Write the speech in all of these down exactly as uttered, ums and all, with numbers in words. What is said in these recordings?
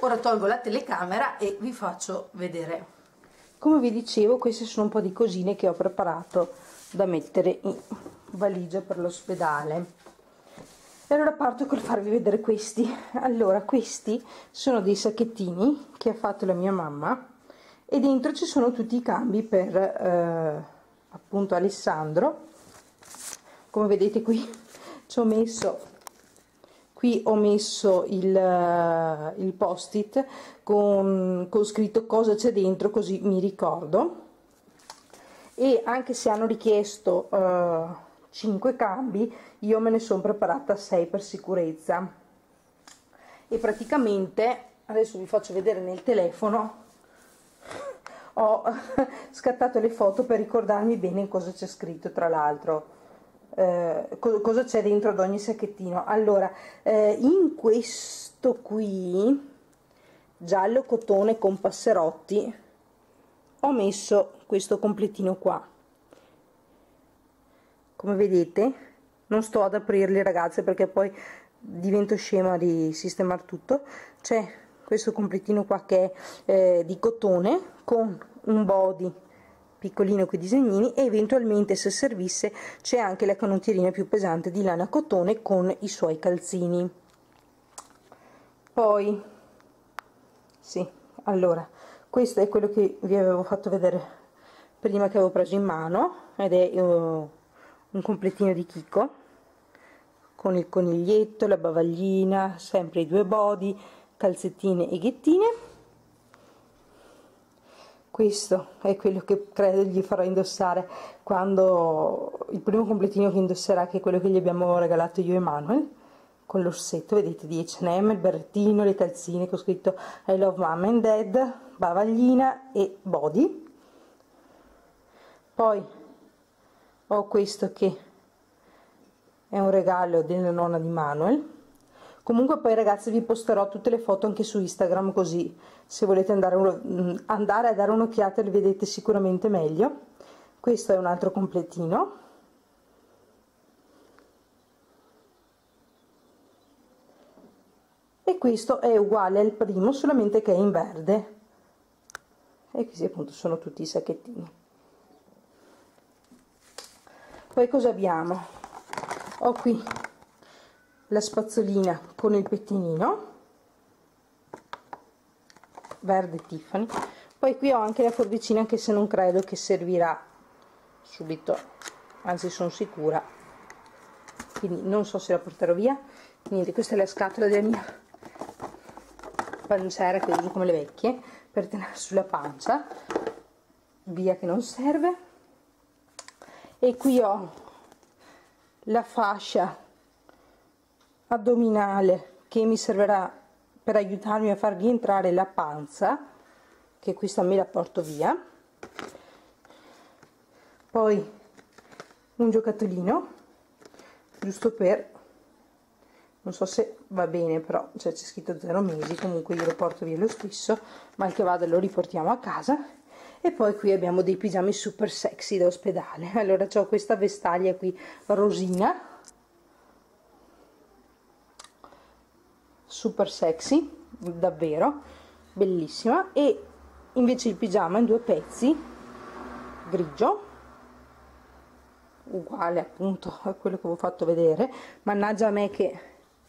ora tolgo la telecamera e vi faccio vedere. Come vi dicevo, queste sono un po' di cosine che ho preparato da mettere in valigia per l'ospedale. E allora parto col farvi vedere questi. Allora, questi sono dei sacchettini che ha fatto la mia mamma e dentro ci sono tutti i cambi per eh, appunto Alessandro. Come vedete qui ci ho messo qui ho messo il, il post-it con, con scritto cosa c'è dentro, così mi ricordo. E anche se hanno richiesto uh, cinque cambi, io me ne sono preparata sei per sicurezza. E praticamente, adesso vi faccio vedere nel telefono, ho scattato le foto per ricordarmi bene cosa c'è scritto, tra l'altro. Eh, co cosa c'è dentro ad ogni sacchettino. Allora, eh, in questo qui giallo cotone con passerotti ho messo questo completino qua. Come vedete, non sto ad aprirli, ragazze, perché poi divento scema di sistemare tutto. C'è questo completino qua che è eh, di cotone con un body piccolino con i disegnini, e eventualmente, se servisse, c'è anche la canotierina più pesante di lana cotone con i suoi calzini. Poi sì, allora, questo è quello che vi avevo fatto vedere prima, che avevo preso in mano, ed è uh, un completino di Kiko con il coniglietto, la bavaglina, sempre i due body, calzettine e ghettine. Questo è quello che credo gli farò indossare quando il primo completino che indosserà, che è quello che gli abbiamo regalato io e Manuel, con l'orsetto, vedete, di acca e emme, il berrettino, le calzine con scritto I love mom and dad, bavaglina e body. Poi ho questo che è un regalo della nonna di Manuel. Comunque poi, ragazzi, vi posterò tutte le foto anche su Instagram, così se volete andare, uno, andare a dare un'occhiata le vedete sicuramente meglio. Questo è un altro completino. E questo è uguale al primo, solamente che è in verde. E questi appunto sono tutti i sacchettini. Poi cosa abbiamo? Ho qui la spazzolina con il pettinino verde Tiffany. Poi qui ho anche la forbicina, anche se non credo che servirà subito, anzi sono sicura, quindi non so se la porterò via. Niente, questa è la scatola della mia panciera che uso come le vecchie per tenere sulla pancia, via che non serve. E qui ho la fascia addominale che mi servirà per aiutarmi a far rientrare la panza, che questa me la porto via. Poi un giocattolino, giusto per, non so se va bene, però cioè, c'è scritto zero mesi, comunque io lo porto via lo stesso, mal che vada lo riportiamo a casa. E poi qui abbiamo dei pigiami super sexy da ospedale. Allora ho questa vestaglia qui rosina, super sexy, davvero bellissima, e invece il pigiama in due pezzi, grigio, uguale appunto a quello che avevo fatto vedere. Mannaggia a me che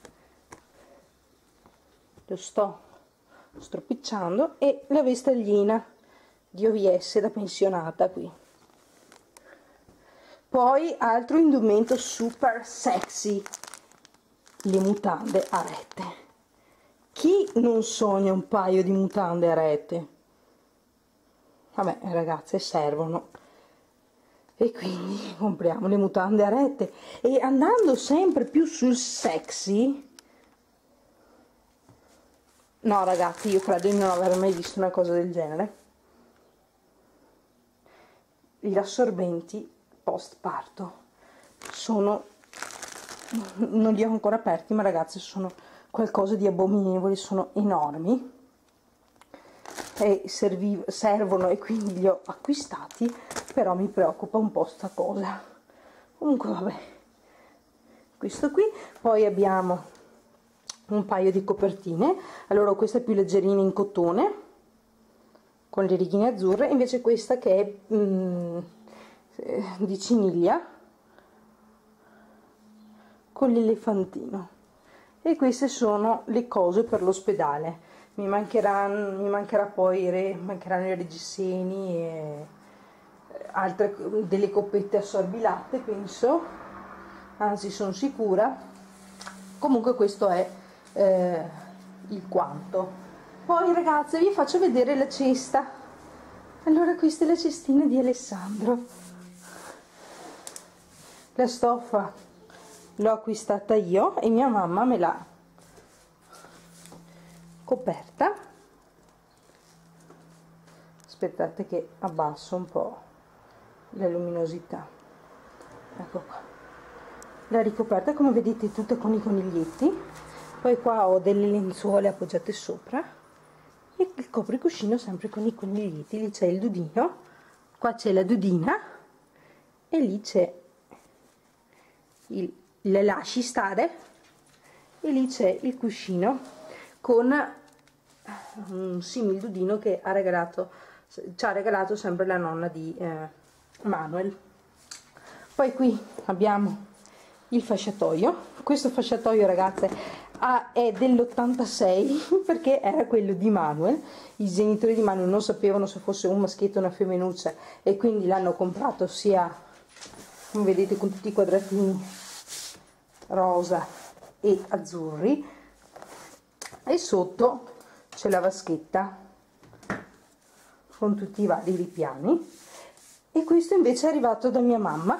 lo sto stropicciando. E la vestaglina di O V S da pensionata qui. Poi altro indumento super sexy, le mutande a rete. Chi non sogna un paio di mutande a rete? Vabbè, ragazze, servono, e quindi compriamo le mutande a rete. E andando sempre più sul sexy, no ragazzi, io credo di non aver mai visto una cosa del genere, gli assorbenti post parto. Sono, non li ho ancora aperti, ma ragazzi sono qualcosa di abominevole, sono enormi e serviv servono, e quindi li ho acquistati, però mi preoccupa un po' sta cosa. Comunque vabbè, questo qui. Poi abbiamo un paio di copertine. Allora questa è più leggerina in cotone con le righine azzurre, invece questa che è mm, di ciniglia con l'elefantino. E queste sono le cose per l'ospedale. Mi mancheranno, mi mancherà poi re, mancheranno i reggiseni e altre delle coppette assorbilatte, penso, anzi sono sicura. Comunque questo è eh, il quanto. Poi ragazze vi faccio vedere la cesta. Allora questa è la cestina di Alessandro. La stoffa l'ho acquistata io e mia mamma me l'ha coperta. Aspettate che abbasso un po' la luminosità, ecco qua. La ricoperta, come vedete, tutta con i coniglietti. Poi qua ho delle lenzuole appoggiate sopra e il copricuscino sempre con i coniglietti. Lì c'è il dudino, qua c'è la dudina e lì c'è il le lasci stare e lì c'è il cuscino con un simil dudino che ha regalato, ci ha regalato sempre la nonna di eh, Manuel. Poi qui abbiamo il fasciatoio. Questo fasciatoio, ragazze, ah, è dell'ottantasei perché era quello di Manuel. I genitori di Manuel non sapevano se fosse un maschietto o una femminuccia e quindi l'hanno comprato sia, come vedete, con tutti i quadratini rosa e azzurri, e sotto c'è la vaschetta con tutti i vari ripiani. E questo invece è arrivato da mia mamma,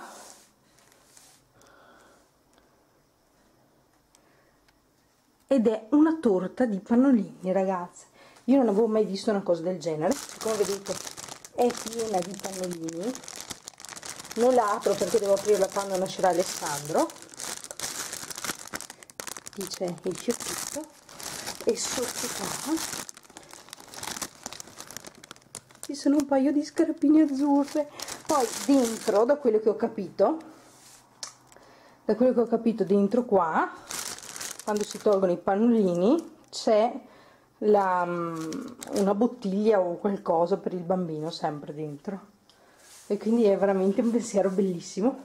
ed è una torta di pannolini, ragazze. Io non avevo mai visto una cosa del genere. Come vedete è piena di pannolini. Non la apro perché devo aprirla quando nascerà Alessandro. Qui c'è il fiocchetto e sotto qua ci sono un paio di scarpine azzurre. Poi dentro, da quello che ho capito, da quello che ho capito dentro qua, quando si tolgono i pannolini, c'è la, una bottiglia o qualcosa per il bambino sempre dentro, e quindi è veramente un pensiero bellissimo.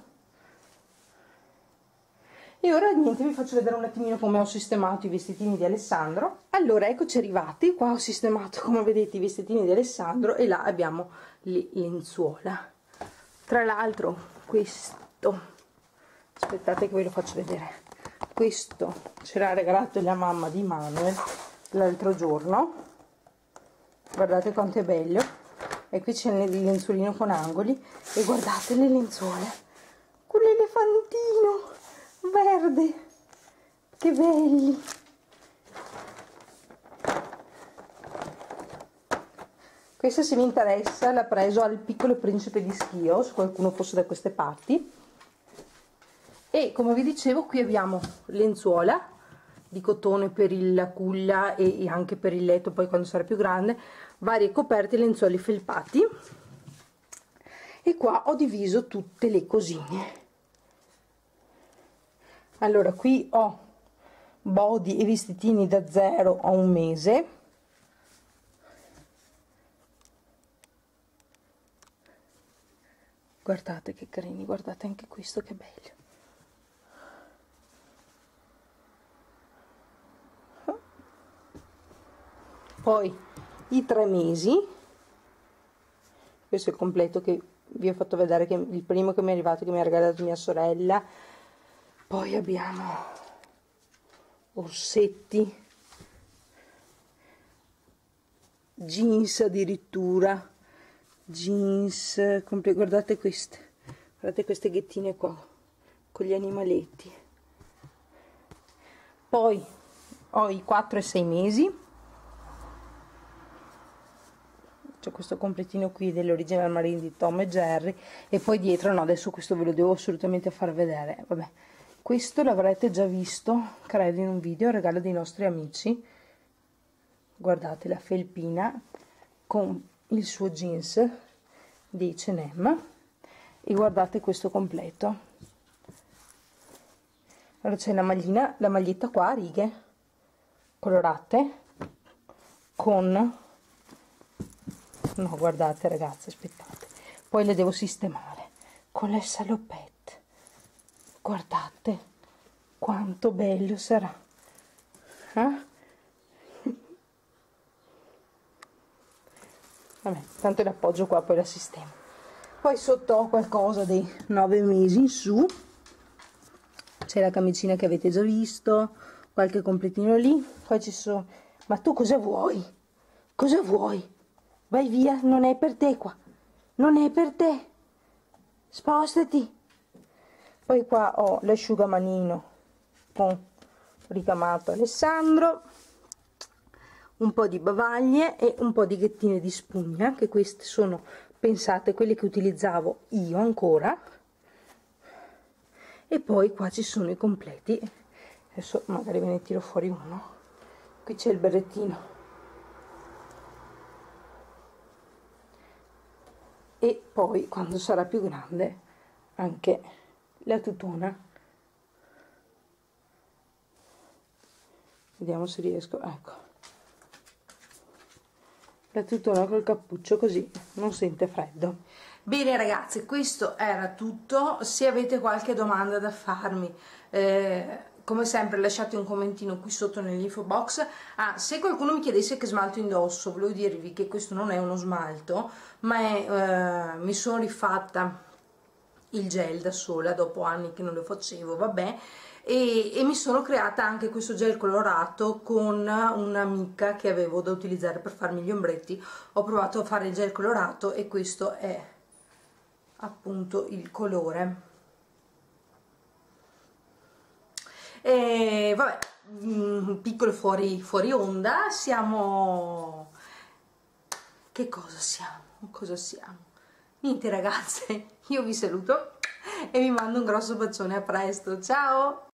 E ora niente, vi faccio vedere un attimino come ho sistemato i vestitini di Alessandro. Allora, eccoci arrivati. Qua ho sistemato, come vedete, i vestitini di Alessandro e là abbiamo le lenzuola. Tra l'altro questo, aspettate che ve lo faccio vedere, questo ce l'ha regalato la mamma di Manuel l'altro giorno. Guardate quanto è bello. E qui c'è il lenzuolino con angoli e guardate le lenzuole con l'elefantino verde, che belli. Questa, se vi interessa, l'ha preso al Piccolo Principe di Schio, se qualcuno fosse da queste parti. E come vi dicevo, qui abbiamo lenzuola di cotone per la culla e anche per il letto poi quando sarà più grande, varie coperte, lenzuoli felpati. E qua ho diviso tutte le cosine. Allora, qui ho body e vestitini da zero a un mese. Guardate che carini, guardate anche questo che bello. Poi i tre mesi, questo è il completo che vi ho fatto vedere, che il primo che mi è arrivato, che mi ha regalato mia sorella. Poi abbiamo orsetti, jeans addirittura, jeans, guardate queste, guardate queste ghettine qua con gli animaletti. Poi ho i quattro e sei mesi, c'è questo completino qui dell'Original Marine di Tom e Jerry, e poi dietro, no, adesso questo ve lo devo assolutamente far vedere, vabbè. Questo l'avrete già visto, credo, in un video, regalo dei nostri amici. Guardate la felpina con il suo jeans di acca e emme e guardate questo completo. Allora c'è la maglina, la maglietta qua a righe, colorate con, no guardate ragazzi, aspettate, poi le devo sistemare con le salopette. Guardate quanto bello sarà, eh? Vabbè, tanto l'appoggio qua, poi la sistemo. Poi sotto ho qualcosa dei nove mesi in su, c'è la camicina che avete già visto, qualche completino lì, poi ci sono, ma tu cosa vuoi? Cosa vuoi? Vai via, non è per te qua, non è per te, spostati. Poi qua ho l'asciugamanino con ricamato Alessandro, un po' di bavaglie e un po' di ghettine di spugna, che queste sono pensate quelle che utilizzavo io ancora. E poi qua ci sono i completi, adesso magari ve ne tiro fuori uno. Qui c'è il berrettino e poi quando sarà più grande anche la tutona. Vediamo se riesco, ecco, la tutona col cappuccio, così non sente freddo. Bene ragazzi, questo era tutto. Se avete qualche domanda da farmi, eh, come sempre lasciate un commentino qui sotto nell'info box. Ah, se qualcuno mi chiedesse che smalto indosso, volevo dirvi che questo non è uno smalto, ma è, eh, mi sono rifatta il gel da sola dopo anni che non lo facevo, vabbè, e, e mi sono creata anche questo gel colorato con un'amica che avevo da utilizzare per farmi gli ombretti. Ho provato a fare il gel colorato e questo è appunto il colore. E vabbè, un piccolo fuori, fuori onda. Siamo, che cosa siamo? Cosa siamo? Niente ragazze, io vi saluto e vi mando un grosso bacione, a presto, ciao!